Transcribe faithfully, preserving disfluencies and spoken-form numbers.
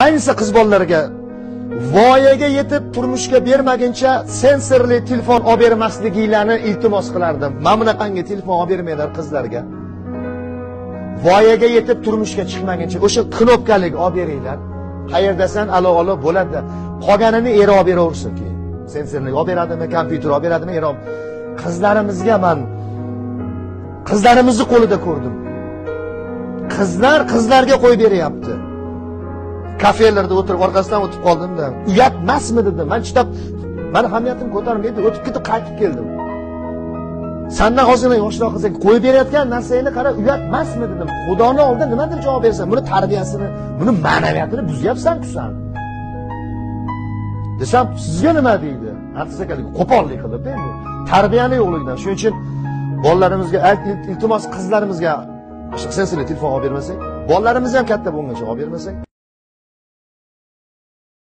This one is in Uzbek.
Ayniqsa qiz bolalarga voyaga yetib turmushga bermaguncha sensorli telefon olib bermasliklarini iltimos qilardim. Mana bunaqangi telefon olib bermanglar qizlarga. Voyaga yetib turmushga chiqmaguncha o'sha knopkalik olib beringlar. Qayerdasan alo-alo bo'ladi. Qolganini eri olib beraversin keyin. Sensorli olib beradimi, kompyuter olib beradimi, eri olib. Qizlarimizga men qizlarimizni qo'lida ko'rdim. Qizlar qizlarga qo'yib beryapti. Kafelarda o'tirib orqasidan o'tib qoldim-da. Uyatmasmi dedim. Men chidab, meni hamiyatim ko'tarmaydi, o'tib ketib qaytib keldim. Sendan ozgina yoshroq qizga qo'yib berayotgan narsangni qara, uyatmasmi dedim. Xudoni oldida nima deb javob bersan? Buni tarbiyasini, buni ma'naviyatini buzyapsan-ku sen. Desam, sizga nima deydi? Haqiqatdan qo'pollik qilib endi. Tarbiyani yo'qligidan. Shuning uchun bolalarimizga, iltimos qizlarimizga sensorli telefon olib bermasak, bollarimizni ham katta bo'lguncha olib bermasak